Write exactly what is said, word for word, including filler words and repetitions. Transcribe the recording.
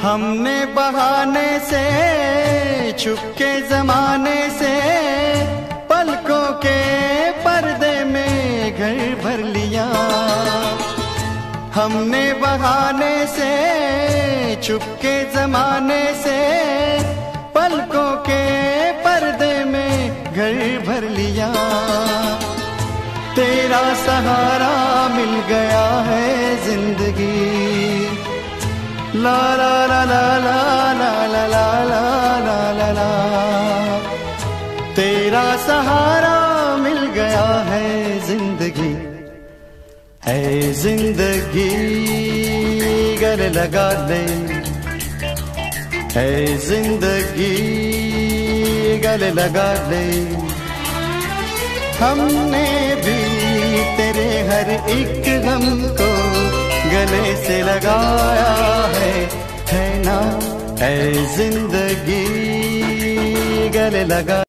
हमने बहाने से छुपके जमाने से पलकों के पर्दे में घर भर लिया। हमने बहाने से छुपके जमाने से पलकों के पर्दे में घर भर लिया। तेरा सहारा मिल गया है जिंदगी, ला ला ला ला ला ला ला ला ला ला ला। तेरा सहारा मिल गया है जिंदगी, है जिंदगी गले लगा ले, है जिंदगी गले लगा ले। हमने भी तेरे हर एक गम को गले से लगाया है, है ना, है जिंदगी गले लगा।